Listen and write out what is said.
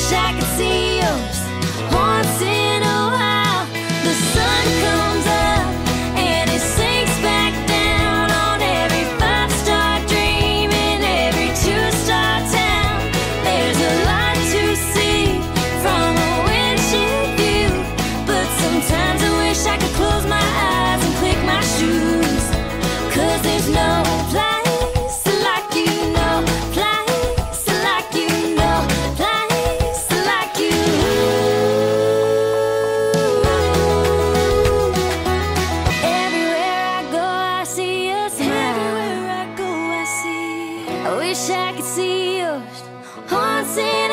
wish I could see yours once in a while. The sun comes up and it sinks back down on every five-star dream in every two-star town. There's a lot to see from a windshield view, but sometimes I wish I could close my eyes and click my shoes. 'Cause there's no place like you, no place like you, no place like you. Everywhere I go, I see your smile. Everywhere I go, I see. I wish I could see yours once in